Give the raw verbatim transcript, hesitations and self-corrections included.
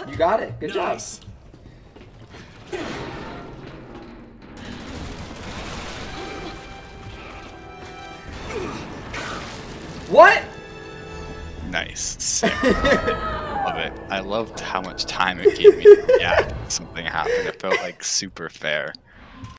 You got it. Good Nice. job. What? Nice. Sick. Love it. I loved how much time it gave me to react when something happened. It felt like super fair.